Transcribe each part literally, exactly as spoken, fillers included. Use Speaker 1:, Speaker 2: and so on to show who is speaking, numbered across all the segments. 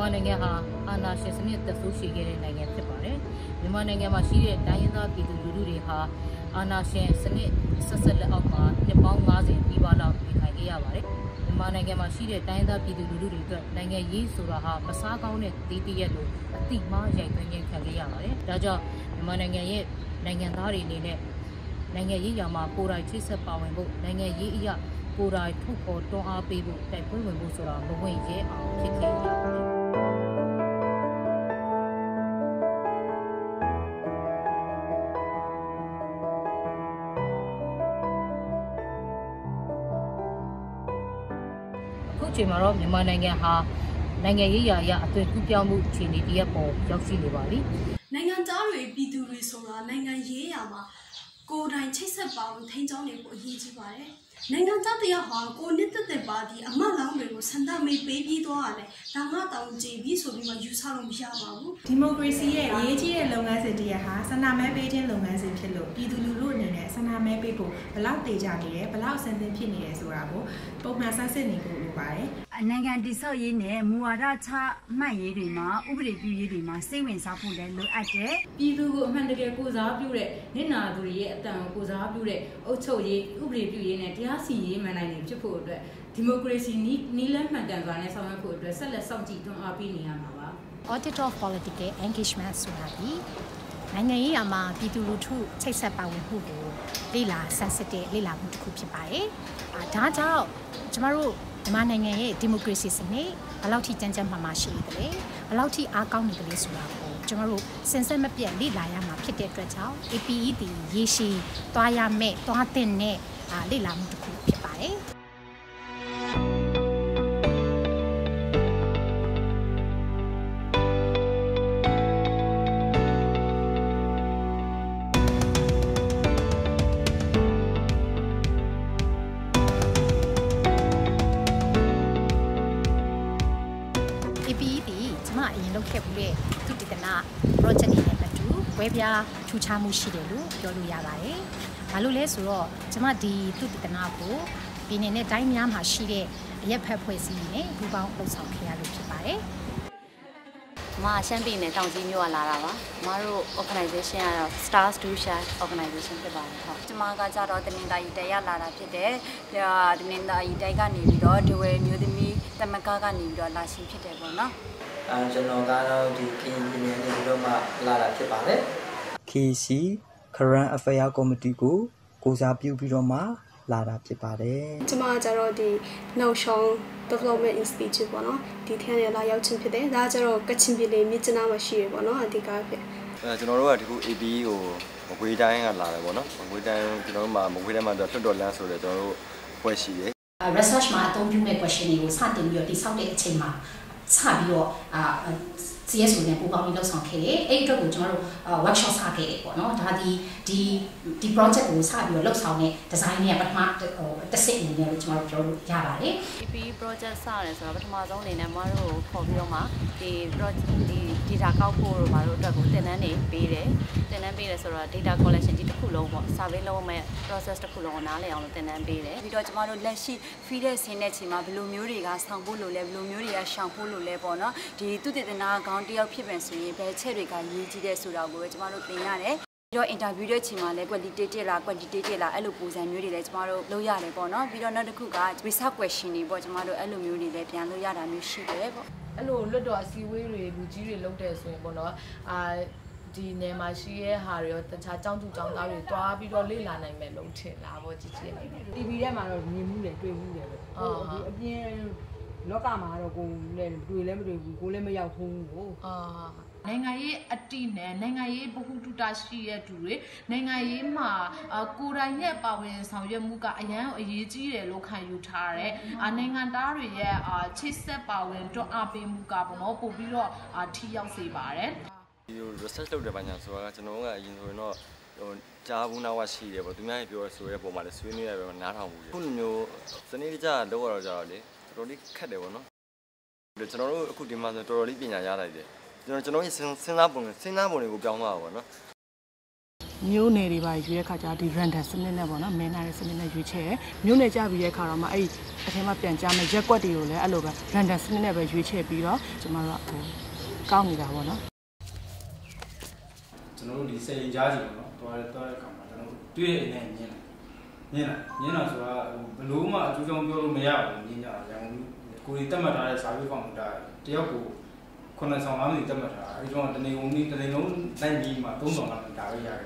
Speaker 1: နိုင်ငံဟာအာဏာရှင်စနစ်သက်ဆိုးရှိခဲ့တဲ့နိုင်ငံဖြစ်ပါတယ်မြန်မာနိုင်ငံမှာရှိတဲ့တိုင်းရင်းသားပြည်သူလူထုတွေဟာအာဏာရှင်စနစ်ဆက်ဆက်လက်အောက်မှာနှစ်ပေါင်း၅၀ပြီးပါလောက်နေထိုင်ခဲ့ရပါတယ်မြန်မာနိုင်ငံမှာရှိတဲ့တိုင်းရင်းသားပြည်သူလူထုတွေအတွက်နိုင်ငံရေးဆိုတာဟာမစားကောင်းတဲ့တည်တည်ရလို့အတိမားရိုက်သွင်းခြင်းခံခဲ့ရပါတယ်ဒါကြောင့်မြန်မာနိုင်ငံရဲ့နိုင်ငံသားတွေအနေနဲ့နိုင်ငံရေးရာမှာကိုယ်တိုင်ချိတ်ဆက်ပါဝင်ဖို့နိုင်ငံရေးအရာကိုယ်တိုင်ထုတ်ဖော်တွန်းအားပေးဖို့တိုက်ပွဲဝင်ဖို့ဆိုတာမဝင်ရဲအောင်ဖြစ်ခဲ့ရပါတယ်အခုချိန်မှာတော့မြန်မာနိုင်ငံဟာနိုင်ငံရေးရာအရအသွင်ကူးပြောင်းမှုအခြေအနေတရက်ပေါ်ရောက်ရှိနေပါပြီ
Speaker 2: နိုင်ငံသားတွေပြည်သူတွေဆိုတာနိုင်ငံရေးရာမှာကိုယ်တိုင်ချိတ်ဆက်ပါဝင်ထိန်းကျောင်းနေဖို့အရေးကြီးပါတယ်နိုင်ငံသားတရားဟာကိုနှစ်သက်တဲ့ပါတီအမတ်လောင်းတွေကိုဆန္ဒမေးပေးပြီးသွားရတယ်ဒါမှတောင်ကြည်ပြီးဆိုပြီးမှယူဆလို့မရပါဘူး
Speaker 3: ဒီမိုကရေစီရဲ့အရေးကြီးတဲ့လုပ်ငန်းစဉ်တရက်ဟာဆန္ဒမဲပေးခြင်းလုပ်ငန်းစဉ်ဖြစ်လို့ပြည်သူလူထုအနေနဲ့ဆန္ဒမဲပေးဖို့ဘယ်လောက်တေချာနေတယ်ဘယ်လောက်အဆင်သင့်ဖြစ်နေတယ်ဆိုတာကိုပုံမှန်ဆန်းစစ်နေဖို့လိုပါတယ်
Speaker 4: နိုင်ငံတည်ဆောက်ရေးနဲ့မူဝါဒချမှတ်ရေးတွေမှာဥပဒေပြုရေးတွေမှာစိတ်ဝင်စားဖို့လည်းလိုအပ်တယ်
Speaker 5: ပြည်သူကိုအမှန်တကယ်ကိုစားပြုတဲ့နေနာသူတွေရဲ့အတန်ကိုကိုစားပြုတဲ့အုပ်ချုပ်ရေးဥပဒေပြုရေးနဲ့တရားစီရင်ရေးမှန်နိုင်နေဖြစ်ဖို့အတွက်ဒီမိုကရေစီနီးလမ်းမှန်ကန်စွာနဲ့ဆောင်ရွက်ဖို့အတွက်ဆက်လက်စောင့်ကြည့်တွန်းအားပေးနေရမှာပါ
Speaker 6: Audit of Political Engagement ဆိုတာဒီနိုင်ငံရေးအမှာပြည်သူလူထုချိတ်ဆက်ပါဝင်မှုကိုလေ့လာဆန်းစစ်တဲ့လေ့လာမှုတစ်ခုဖြစ်ပါတယ်။ဒါကြောင့်ကျမတို့မြန်မာနိုင်ငံရဲ့ဒီမိုကရေစီစနစ်ဘယ်လောက်ထိကြမ်းကြမ်းမှမှရှိနေတယ်လဲဘယ်လောက်ထိအားကောင်းနေတယ်လဲဆိုတာကိုကျမတို့စင်ဆက်မပြတ်လေ့လာရမှာဖြစ်တဲ့အတွက်ကြောင့် A P E ဒီရေရှည်သွားရမယ့်သွားတဲ့နဲ့လေ့လာမှုတစ်ခုဖြစ်ပါတယ်။ A P E ဒီကျမအရင်လုပ်ခဲ့ပြီးတဲ့သုတေသန project တွေနဲ့အတူဝဲပြားထူခြားမှုရှိတယ်လို့ပြောလို့ရပါတယ်။ဘာလို့လဲဆိုတော့ကျမဒီသုတေသနကိုပြည်နယ်နဲ့တိုင်းများမှာရှိတဲ့အရက်ဖက်ဖွဲ့စည်းနေပူးပေါင်းလှုပ်ဆောင်ခဲ့ရလို့ဖြစ်ပါတယ်
Speaker 7: ။မရှမ်းပြည်နယ်တောင်ကြီးမြို့ကလာတာပါ။မတို့ organization ကတော့ Stars to Shine organization ဖြစ်ပါတယ်ဟုတ်။ကျမကကြတော့တနင်္သာရီတိုင်းရလာတာဖြစ်တယ်။တနင်္သာရီတိုင်းကနေပြီးတော့ဒဝဲမျိုးသမီးတမကကနေပြီးတော့လာရှင်ဖြစ်တယ်ပေါ့နော်
Speaker 8: ။အဲကျွန်တော်ကတော့ဒီ K C ပြည်နယ်နေပြီးတော့မှလာတာဖြစ်ပါတယ်။
Speaker 9: K C Current Affairs Committee ကိုကိုစားပြုပြီးတော့မှလာတာဖြစ်ပါတယ်
Speaker 2: ။ကျွန်မကကြတော့ဒီနောက်ဆောင် Development Institute ပေါ့နော်ဒီထက်ရလာရောက်ချင်းဖြစ်တယ်ဒါကြတော့ကချင်ပြည်နယ်မြစ်ကျနာမှာရှိရပေါ့နော်အဓိကဖြစ်
Speaker 10: အဲကျွန်တော်တို့ကဒီခု A P E ကိုမကွေးတိုင်းကလာတယ်ပေါ့နော်မကွေးတိုင်းကျွန်တော်တို့မှာမကွေးတိုင်းမှာတော့တွတ်တော်လန်းဆိုတယ်ကျွန်တော်တို့ဖွဲ့ရှိတယ်
Speaker 6: research မှာအသုံးပြုမဲ့ question တွေကိုစတင်ပြီးတော့တိစောက်တဲ့အချိန်မှာစပြီးတော့အာ C S O နဲ့ပူးပေါင်းပြီးလုပ်ဆောင်ခဲ့တယ်အဲ့အတွက်ကိုကျွန်တော်တို့ workshop စခဲ့တယ်ပေါ့နော်ဒါဒီဒီဒီ project ကိုစပြီးတော့လုပ်ဆောင်တဲ့ design နဲ့ပထမဟိုတစ်စိတ်အနေနဲ့ကျွန်တော်တို့ပြောလို့ရပါတယ်
Speaker 7: A P E project စရတယ်ဆိုတော့ပထမဆုံးအနေနဲ့မတို့ခေါ်ပြီးတော့မှဒီ project ဒီ data ကောက်ဖို့တို့ဘာလို့အတွက်ကိုသင်တန်းတွေပေးတယ်သင်တန်းပေးတယ်ဆိုတော့ data collection ဒီတစ်ခုလုံးပေါ့ survey လုပ်မဲ့ process တစ်ခုလုံးကိုနားလည်အောင်လို့သင်တန်းပေးတယ်ပြီးတော့ကျမတို့လက်ရှိ feed တဲ့ဆင်းတဲ့ချိန်မှာဘယ်လိုမျိုးတွေကဆောင်ဖို့လိုလဲဘယ်လိုမျိုးတွေကရှောင်ဖို့လိုလဲပေါ့နော်ဒီသူတည်တနာခေါင်းတယောက်ဖြစ်မယ်ဆိုရင်ဘယ်ချက်တွေကရေးကြည့်တဲ့ဆိုတာကိုပဲကျမတို့သင်ရတယ်ပြီးတော့ interview တဲ့ချိန်မှာလည်း qualitative လား quantitative လားအဲ့လိုပုံစံမျိုးတွေလည်းကျမတို့လုပ်ရတယ်ပေါ့နော်ပြီးတော့နောက်တစ်ခုက research question တွေပေါ့ကျမတို့အဲ့လိုမျိုးတွေလည်းပြန်လို့ရတာမျိုးရှိတယ်ပေါ့
Speaker 5: အဲ့လိုလွတ်တော်အစည်းအဝေးတွေလူကြီးတွေလုပ်တယ်ဆိုရင်ပေါ့နော်အာဒီနယ်မှာရှိရဲဟာတွေရောတခြားចောင်းသူចောင်းသားတွေတွားပြီးတော့လေ့လာနိုင်မယ်လို့ထင်တာပေါ့ကြည့်ကြည့်နေတယ်
Speaker 11: T V ထဲမှာတော့မြင်မှုတယ်တွေ့မှုတယ်ပေါ့ဟိုဒီအပြင်လောကမှာတော့ကိုယ်လည်းတွေ့လည်းမတွေ့ဘူးကိုယ်လည်းမရောက်ဘူးကို
Speaker 5: အာနိုင်ငံရေးအတိနဲ့နိုင်ငံရေးဗဟုတုတရှိတဲ့သူတွေနိုင်ငံရေးမှာကိုယ်တိုင်နဲ့ပါဝင်ဆောင်ရွက်မှုကအရန်အရေးကြီးတယ်လို့ခံယူထားရတယ်။နိုင်ငံသားတွေရဲ့ချိတ်ဆက်ပါဝင်တွန်းအားပေးမှုကပေါ့နော်ပို့ပြီးတော့ထိရောက်စေပါတယ်
Speaker 10: ။ဒီ research လုပ်တဲ့ဘာညာဆိုတာကကျွန်တော်ကအရင်ဆိုရင်တော့ဟိုကြားဘူးနာဝရှိတယ်ပေါ့သူများပြောဆိုရဲပုံမှာလည်းဆွေးနွေးရပဲနားထောင်မှုခုလိုမျိုးစနေကြလောက်ရတော့ကြတော့လေတော်တော်လေးခက်တယ်ပေါ့နော်။ကျွန်တော်တို့အခုဒီမှာဆိုတော်တော်လေးပညာရလိုက်တယ်။ကျွန်တော်ကျွန်တော်စဉ်းစားပုံစဉ်းစားပုံတွေကိုပြောင်းသွားတာပေါ့နော်
Speaker 12: မျိုးနယ်တွေပါရွေးတဲ့ခါကျဒီ random စနစ်နဲ့ပေါ့နော်မဲနာတဲ့စနစ်နဲ့ရွေးချယ်မျိုးနယ်ကြပြီးတဲ့ခါတော့မှအဲ့အထက်မှာပြန်ကြားမယ်ရက်ကွက်တွေကိုလည်းအဲ့လိုပဲ random စနစ်နဲ့ပဲရွေးချယ်ပြီးတော့ကျမတို့ကဟိုကောက်နေတာပေါ့နော်
Speaker 13: ကျွန်တော်တို့ဒီစိတ်ကြားစီပေါ့နော်တွားတွားတဲ့ခါမှာကျွန်တော်တို့တွေ့တဲ့အနေနဲ့မြင်တယ်မြင်လားမြင်လားဆိုတာဘလို့မှအကျိုးကြောင့်ပြောလို့မရဘူးမြင်ကြတာရန်ကုန်ကိုယ်တက်မှတ်ထားတဲ့စာပေကောင်တာတယောက်ကိုခုနှစ်ဆောင်သားမျိုးတက်မှတ်ထားတာအဲဒီတော့တနေကုန်နေ့တနေလုံးနိုင်ပြီးမှသုံးဆောင်သားဒါပဲရတယ်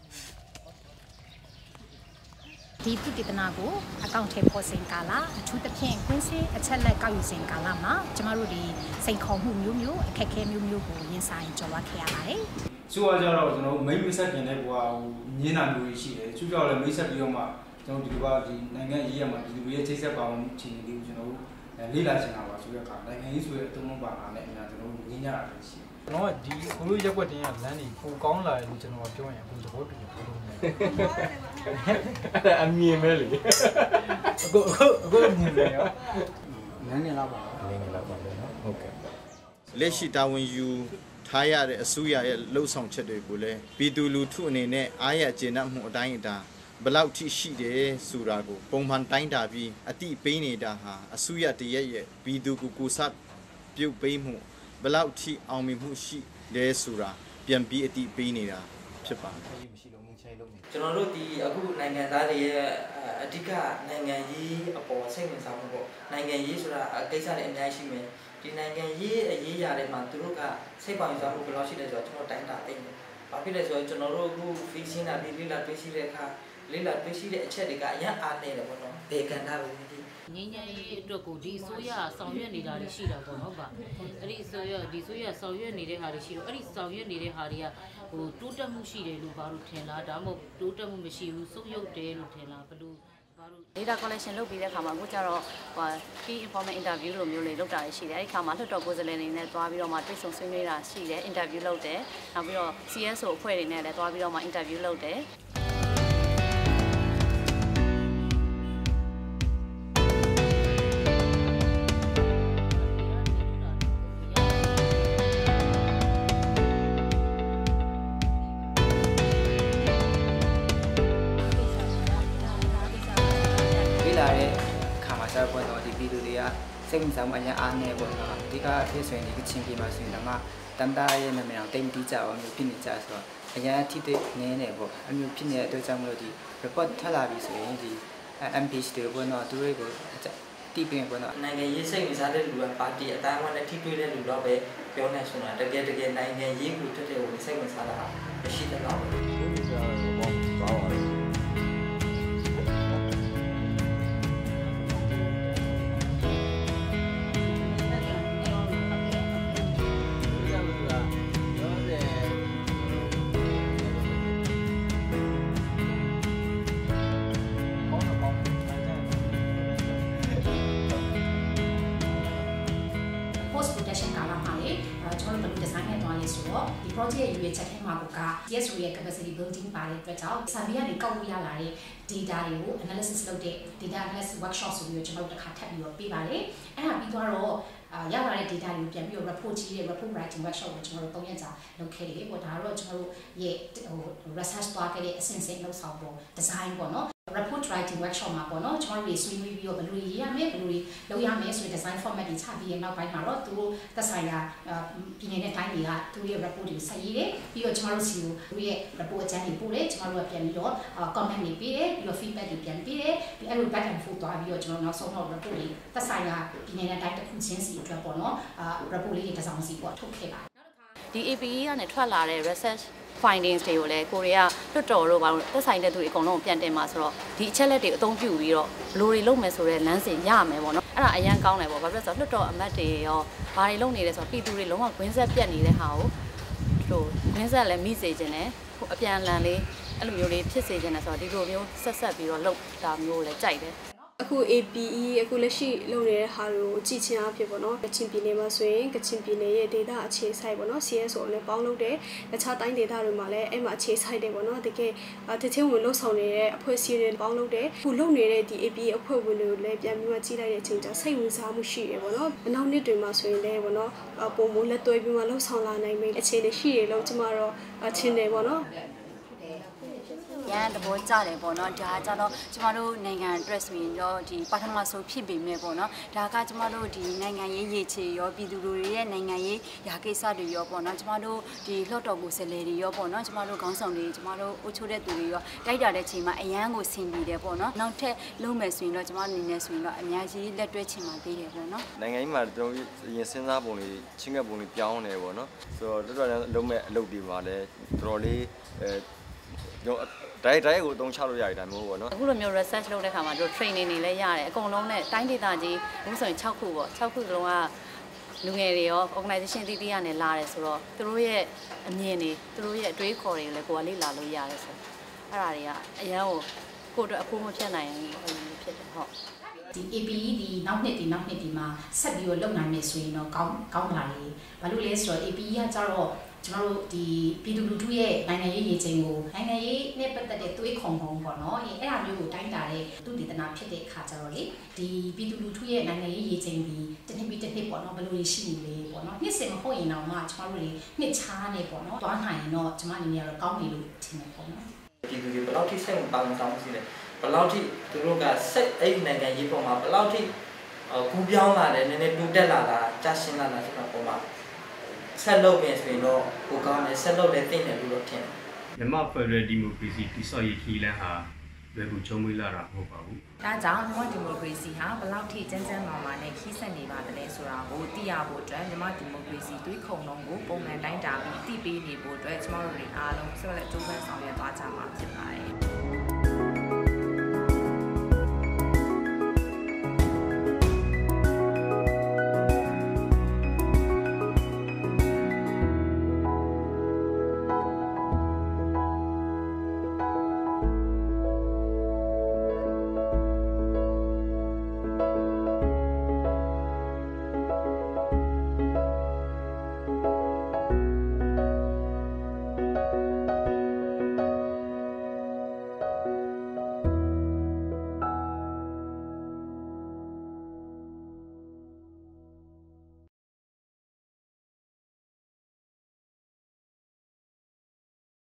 Speaker 6: ဒီတိတိတနာကိုအကောင့်ထဲပေါ်စင်ကာလာအထူးသဖြင့်ကွင်းစင်အချက်လက်ကောက်ယူစင်ကာလာမှာကျမတို့ဒီစိန်ခေါ်မှုမျိုးမျိုးအခက်အခဲမျိုးမျိုးကိုရင်ဆိုင်ကြော်လွှားခဲ့ရပါတယ်
Speaker 13: ။ဆိုတော့ကျတော့ကျွန်တော်မိတ်မဆက်ခင်တဲ့ကွာညင်းတာမျိုးကြီးရှိတယ်။သူကြောင့်လည်းမိတ်ဆက်ပြီးတော့မှကျွန်တော်ဒီလိုကဒီနိုင်ငံရေးရမှာဒီလိုရဲ့ချိတ်ဆက်ပါဝင်ချင်တယ်ကိုကျွန်တော်လေ့လာချင်တာပါဆိုတဲ့အခါနိုင်ငံရေးဆိုတဲ့အသုံးလုံးပါတာနဲ့အများကျွန်တော်ညင်းကြတာလည်းရှိတယ်။ကျွန်တော်ကဒီကိုလိုရက်ွက်တင်ရလမ်းကြီးပိုကောင်းလာတယ်လို့ကျွန်တော်ပြောရင်အခုသဘောတူတယ်ဘယ်လိုလဲ။အဲ့အမြင်ပဲလေ။အခုအခုအခုမြင်တယ်ရော။လမ်းနေလာပါလား။လမ်းနေလာပါလေနော်။ဟုတ်ကဲ့။
Speaker 14: လက်ရှိတာဝန်ယူထားရတဲ့အစိုးရရဲ့လှုပ်ဆောင်ချက်တွေကိုလည်းပြည်သူလူထုအနေနဲ့အားရကျေနပ်မှုအတိုင်းအတာဘယ်လောက်ထိရှိတယ်ဆိုတာကိုပုံမှန်တိုင်းတာပြီးအတိပေးနေတာဟာအစိုးရတရက်ရဲ့ပြည်သူကိုကိုစားပြုတ်ပေးမှုဘယ်လောက်ထိအောင်မြင်မှုရှိလဲဆိုတာပြန်ပြီးအတိပေးနေတာဖြစ်ပါတယ်
Speaker 8: ကျွန်တော်တို့ဒီအခုနိုင်ငံသားတွေရဲ့အဓိကနိုင်ငံရေးအပေါ်စိတ်ဝင်စားမှုပေါ့နိုင်ငံရေးဆိုတာကိစ္စတွေအများကြီးရှိမယ်ဒီနိုင်ငံရေးအရေးအရာတွေမှာသူတို့ကစိတ်ပေါင်စားမှုဘယ်လောက်ရှိလဲဆိုတော့ကျွန်တော်တိုင်းတာသိတယ်။ဘာဖြစ်လဲဆိုတော့ကျွန်တော်တို့အခု fishing တာဒီလိလာတွေ့ရှိတဲ့အခါလိလာတွေ့ရှိတဲ့အချက်တွေကအရင်အားနေတယ်ပေါ့နော်။ဘေကန်တာပဲဒီ
Speaker 1: ငင်းငယ်ရေးအတွက်ကိုဒီဆိုရဆောင်ရွက်နေတာတွေရှိတာပေါ့နော်ဗျ။အဲ့ဒီဆိုရဒီဆိုရဆောင်ရွက်နေတဲ့ဟာတွေရှိတော့အဲ့ဒီဆောင်ရွက်နေတဲ့ဟာတွေကဟိုတိုးတက်မှုရှိတယ်လို့ဘာလို့ထင်လားဒါမှမဟုတ်တိုးတက်မှုမရှိဘူးစုပ်ယုပ်တယ်လို့ထင်လားဘယ်လို
Speaker 7: data collection လုပ်ပြီးတဲ့အခါမှာအခုကျတော့ဟို key information interview လိုမျိုးလေးလုပ်တာရှိတယ်အဲ့ဒီခါမှာလွှတ်တော်ကိုယ်စားလှယ်တွေနဲ့တွားပြီးတော့မှတွေ့ဆုံဆွေးနွေးတာရှိတယ် interview လုပ်တယ်နောက်ပြီးတော့ C S O အဖွဲ့တွေနဲ့လည်းတွားပြီးတော့မှ interview လုပ်တယ်
Speaker 8: စိတ်ဝင်စားမှုအများအားနေပေါ့နော်ဒီကဖြစ်ဆိုရင်ဒီချင်းပြမှာဆိုရင်တော့မှတန်တားရဲ့နာမည်အောင်တိတ်တိကျအောင်မျိုးဖြစ်နေကြဆိုတော့အများအထိတိတ်နေနေပေါ့အမျိုးဖြစ်နေတဲ့အတွက်ကြောင့်မလို့ဒီ report ထွက်လာပြီဆိုရင်ဒီ M P တွေပေါ့နော်သူတွေကိုတိပင်ပေါ့နော်နိုင်ငံရေးစိတ်ဝင်စားတဲ့လူကပါတီအတိုင်းအဝန်းနဲ့ထိတွေ့တဲ့လူတော့ပဲပြောနေဆိုတာတကယ်တကယ်နိုင်ငံရေးကိုတက်တဲ့ဟိုစိတ်ဝင်စားတာမရှိတဲ့တော့ဘူးဒီဆိုတော့ဘာပါလဲ
Speaker 6: ဒီ project ရဲ့ရွေးချက်ထဲမှာက yes ရဲ့ capacity building ပါတဲ့အတွက်ကြောင့် survey ကနေကောက်လို့ရလာတဲ့ data တွေကို analysis လုပ်တဲ့ data analysis workshop ဆိုပြီးတော့ကျွန်တော်တို့တစ်ခါထပ်ပြီးတော့ပေးပါတယ်အဲ့ဒါပြီးတော့အာရလာတဲ့ data တွေကိုပြန်ပြီးတော့ report ကြီးတဲ့ report writing workshop ကိုကျွန်တော်တို့၃ရက်ကြာလုပ်ခဲ့တယ်ပေါ့ဒါတော့ကျွန်တော်တို့ရဲ့ဟို research သွားခဲ့တဲ့အဆင့်ဆင့်လောက်ဆောင်ပေါ့ design ပေါ့နော် report writing workshop မှာပေါ့နော်ကျွန်တော်တို့ဆွေးနွေးပြီးတော့ဘယ်လိုရေးရမလဲဘယ်လိုလုပ်ရမလဲဆိုတဲ့ design format တွေချပြီးရင်နောက်ပိုင်းမှာတော့သူတို့သက်ဆိုင်ရာပြည်နယ်နဲ့တိုင်းတွေကသူတို့ရဲ့ report တွေကိုဆက်ရေးတယ်ပြီးတော့ကျွန်တော်တို့စီကိုသူတို့ရဲ့ report အကြမ်းတွေပို့တယ်ကျွန်တော်တို့ကပြန်ပြီးတော့ comment တွေပေးတယ်ပြီးတော့ feedback တွေပြန်ပေးတယ်ပြီးအဲ့လို back and forth သွားပြီးတော့ကျွန်တော်နောက်ဆုံးတော့ report တွေသက်ဆိုင်ရာပြည်နယ်နဲ့တိုင်းတစ်ခုချင်းစီအတွက်ပေါ့နော် report လေးတွေတစ်စောင်စီပေါ့ထုတ်ခဲ့ပါတယ်
Speaker 7: ဒီ A P E ကနေထွက်လာတဲ့ research findings တွေကိုလည်းကိုရီးယားလွှတ်တော်တို့ဘာလို့သက်ဆိုင်တဲ့သူတွေအကုန်လုံးပြန်တင်มาဆိုတော့ဒီအချက်လက်တွေအသုံးပြုပြီးတော့ဘယ်လိုတွေလုပ်မယ်ဆိုတဲ့လမ်းစဉ်ရမယ်ပေါ့နော်အဲ့ဒါအရန်ကောင်းတယ်ပေါ့ဘာဖြစ်လဲဆိုတော့လွှတ်တော်အမတ်တွေရောဘာတွေလုပ်နေလဲဆိုတော့ပြည်သူတွေလုံးဝခွင်းဆက်ပြတ်နေတဲ့ဟာကိုဟိုခွင်းဆက်လည်းမိစေခြင်းနဲ့ဟိုအပြန်လန်လေးအဲ့လိုမျိုးလေးဖြစ်စေခြင်းနဲ့ဆိုတော့ဒီလိုမျိုးဆက်ဆက်ပြီးတော့လုပ်တာမျိုးလည်းကြိုက်တယ်
Speaker 2: အခု A P E အခုလက်ရှိလုပ်နေတဲ့ဟာတွေကိုကြည့်ချင်းအဖြစ်ပေါ့နော်ကချင်ပြည်နယ်မှာဆိုရင်ကချင်ပြည်နယ်ရဲ့ဒေသအခြေစိုက်ပေါ့နော် C S O နဲ့ပေါင်းလုပ်တယ်တခြားတိုင်းဒေသတွေမှာလည်းအဲ့မှာအခြေစိုက်တယ်ပေါ့နော်တကယ်တချင်းဝင်လှုပ်ဆောင်နေတဲ့အဖွဲ့အစည်းတွေပေါင်းလုပ်တယ်အခုလုပ်နေတဲ့ဒီ A P E အဖွဲ့ဝင်တွေကိုလည်းပြန်ပြီးမှကြည့်လိုက်တဲ့အချိန်ကျစိတ်ဝင်စားမှုရှိတယ်ပေါ့နော်အနောက်နှစ်တွေမှာဆိုရင်လည်းပေါ့နော်ပုံမလက်သွဲပြီးမှလှုပ်ဆောင်လာနိုင်မယ်အခြေအနေရှိတယ်လို့ကျမတော့ထင်တယ်ပေါ့နော်
Speaker 4: ရန်တဘောကြတယ်ပေါ့နော်ဒါကြတော့ကျမတို့နိုင်ငံအတွက်ဆိုရင်တော့ဒီပထမဆုံးဖြစ်ပေမဲ့ပေါ့နော်ဒါကကျမတို့ဒီနိုင်ငံရေးရည်ချေရောပြည်သူလူတွေရဲ့နိုင်ငံရေးရာကိစ္စတွေရောပေါ့နော်ကျမတို့ဒီလှော့တော်ကိုဆယ်လေတွေရောပေါ့နော်ကျမတို့ခေါင်းဆောင်တွေကျမတို့အုပ်ချုပ်တဲ့သူတွေရောတိုက်တာတဲ့ချိန်မှာအရန်ကိုဆင်ပြီးတယ်ပေါ့နော်နောက်ထပ်လုံးမယ်ဆိုရင်တော့ကျမတို့အနေနဲ့ဆိုရင်တော့အများကြီးလက်တွဲချင်မှသေးတယ်ပေါ့နော်
Speaker 10: နိုင်ငံရေးမှာကျွန်တော်ရင်စဉ်းစားပုံတွေချင်းကပ်ပုံတွေပြောင်းနေပေါ့နော်ဆိုတော့တော်တော်လုံးမဲ့အလုပ်တွေမှာလည်းတော်တော်လေးအဲကျွန်တော်တိုင်းတိုင်းကိုအသုံးချလို့ရတယ်ဒါမျိုးပေါ့နော်
Speaker 7: အခုလိုမျိုး research လုပ်တဲ့ခါမှာတို့ training တွေလည်းရတယ်အကုန်လုံးနဲ့တိုင်းဒေသကြီးအခုဆိုရင်၆ခုပေါ့၆ခုစလုံးကလူငယ်တွေရော organization တည်တည်ရနေလာတယ်ဆိုတော့သူတို့ရဲ့အမြင်တွေသူတို့ရဲ့အတွေးခေါ်တွေကိုလည်းကိုယ်ကလေ့လာလို့ရတယ်ဆိုအဲ့ဒါတွေကအရန်ကိုကိုယ်တို့အခုမဖြစ်နိုင်ဘူးဖြစ်တယ်ဟုတ်
Speaker 6: ဒီ A P E ဒီနောက်နှစ်ဒီနောက်နှစ်ဒီမှာဆက်ပြီးတော့လုပ်နိုင်မယ်ဆိုရင်တော့ကောင်းကောင်းပါလေဘာလို့လဲဆိုတော့ A P E ကကြတော့ကျမတို့ဒီပြည်သူလူထုရဲ့နိုင်ငံရေးရည်ချိန်ကိုနိုင်ငံရေးနဲ့ပတ်သက်တဲ့သွေးခုံခုံပေါ့နော်အဲအဲ့ဒါမျိုးကိုတိုင်းတာတဲ့သူတည်တနာဖြစ်တဲ့အခါကျတော့လေဒီပြည်သူလူထုရဲ့နိုင်ငံရေးရည်ချိန်ပြီးတစ်နှစ်ပြီးတစ်နှစ်ပေါ့နော်ဘယ်လိုတွေရှိနေလဲပေါ့နော်နှစ်စင်မဟုတ်ရင်တော့မှကျမတို့တွေနှစ်ချားနေပေါ့နော်တွားနိုင်ရင်တော့ကျမအနေနဲ့ကတော့ကောင်းနေလို့ထင်တယ်ပေါ့နော်
Speaker 9: ပြည်သူတွေဘယ်လောက်ထိစိတ်ဝင်ပါဝင်ဆောင်စီလဲဘယ်လောက်ထိသူတို့ကစိတ်အဲ့ဒီနိုင်ငံရေးပေါ်မှာဘယ်လောက်ထိကူးပြောင်းလာတယ်နည်းနည်းတိုးတက်လာတာကြာရှင်းလာတာဆိုတော့ပုံမှာဆက်လုပ်မယ်ဆိုရင်တော့ကိုကောင်းတယ်ဆက်လုပ်လည်းသိတယ်လို့တော့ထင်တယ်
Speaker 15: မြန်မာ Federal Democracy တိဆောက်ရေးခီးလန်းဟာလွယ်ကူချုံးမွေးလာတာမဟုတ်ပါဘူး
Speaker 16: ။ဒါကြောင့်မြန်မာ Democracy ဟာဘယ်လောက်ထိကျန်းကျန်းမာမာနဲ့ခီးဆက်နေပါသလဲဆိုတာကိုသိရဖို့အတွက်မြန်မာ Democracy သွေးခုံလုံးကိုပုံမှန်တိုင်းတာပြီးသိပေးနေဖို့အတွက်ကျမတို့တွေအားလုံးဆက်လက်ကြိုးပမ်းဆောင်ရွက်သွားကြမှာဖြစ်ပါတယ်။